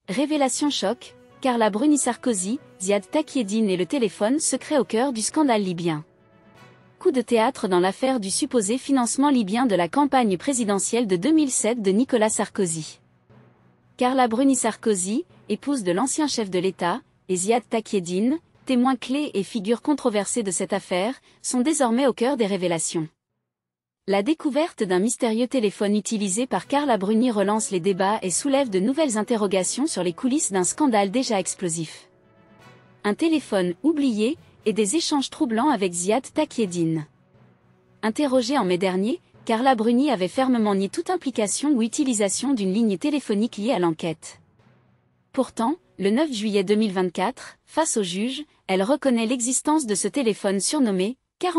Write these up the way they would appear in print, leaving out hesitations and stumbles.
Révélation choc, Carla Bruni-Sarkozy, Ziad Takieddine et le téléphone secret au cœur du scandale libyen. Coup de théâtre dans l'affaire du supposé financement libyen de la campagne présidentielle de 2007 de Nicolas Sarkozy. Carla Bruni-Sarkozy, épouse de l'ancien chef de l'État, et Ziad Takieddine, témoins clés et figures controversées de cette affaire, sont désormais au cœur des révélations. La découverte d'un mystérieux téléphone utilisé par Carla Bruni relance les débats et soulève de nouvelles interrogations sur les coulisses d'un scandale déjà explosif. Un téléphone oublié et des échanges troublants avec Ziad Takieddine. Interrogée en mai dernier, Carla Bruni avait fermement nié toute implication ou utilisation d'une ligne téléphonique liée à l'enquête. Pourtant, le 9 juillet 2024, face au juge, elle reconnaît l'existence de ce téléphone surnommé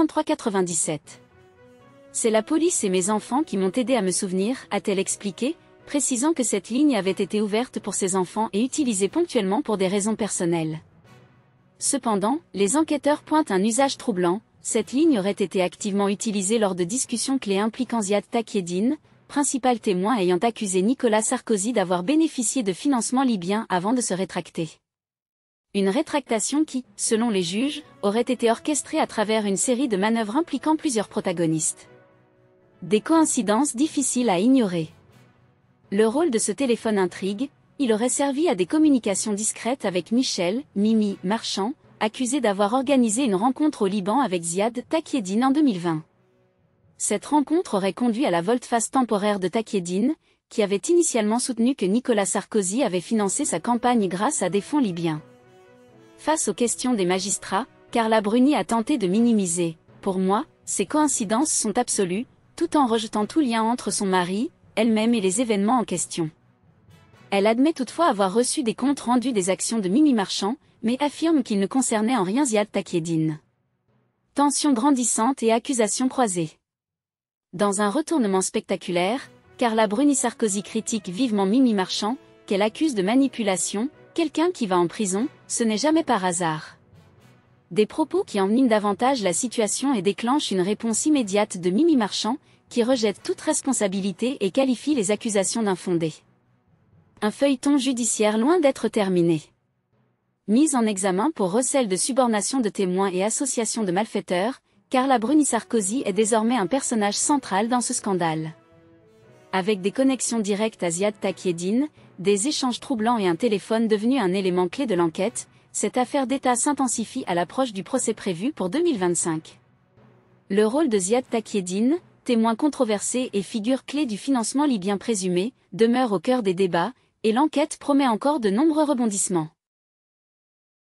4397. C'est la police et mes enfants qui m'ont aidé à me souvenir, a-t-elle expliqué, précisant que cette ligne avait été ouverte pour ses enfants et utilisée ponctuellement pour des raisons personnelles. Cependant, les enquêteurs pointent un usage troublant. Cette ligne aurait été activement utilisée lors de discussions clés impliquant Ziad Takieddine, principal témoin ayant accusé Nicolas Sarkozy d'avoir bénéficié de financement libyen avant de se rétracter. Une rétractation qui, selon les juges, aurait été orchestrée à travers une série de manœuvres impliquant plusieurs protagonistes. Des coïncidences difficiles à ignorer. Le rôle de ce téléphone intrigue, il aurait servi à des communications discrètes avec Michel, Mimi Marchand, accusé d'avoir organisé une rencontre au Liban avec Ziad Takieddine en 2020. Cette rencontre aurait conduit à la volte-face temporaire de Takieddine, qui avait initialement soutenu que Nicolas Sarkozy avait financé sa campagne grâce à des fonds libyens. Face aux questions des magistrats, Carla Bruni a tenté de minimiser. Pour moi, ces coïncidences sont absolues, tout en rejetant tout lien entre son mari, elle-même et les événements en question. Elle admet toutefois avoir reçu des comptes rendus des actions de Mimi Marchand, mais affirme qu'il ne concernait en rien Ziad Takieddine. Tensions grandissantes et accusations croisées. Dans un retournement spectaculaire, Carla Bruni-Sarkozy critique vivement Mimi Marchand, qu'elle accuse de manipulation. Quelqu'un qui va en prison, ce n'est jamais par hasard. Des propos qui enveniment davantage la situation et déclenchent une réponse immédiate de Mimi Marchand, qui rejette toute responsabilité et qualifie les accusations d'infondées. Un feuilleton judiciaire loin d'être terminé. Mise en examen pour recel de subornation de témoins et association de malfaiteurs, Carla Bruni-Sarkozy est désormais un personnage central dans ce scandale. Avec des connexions directes à Ziad Takieddine, des échanges troublants et un téléphone devenu un élément clé de l'enquête, cette affaire d'État s'intensifie à l'approche du procès prévu pour 2025. Le rôle de Ziad Takieddine, témoin controversé et figure clé du financement libyen présumé, demeure au cœur des débats, et l'enquête promet encore de nombreux rebondissements.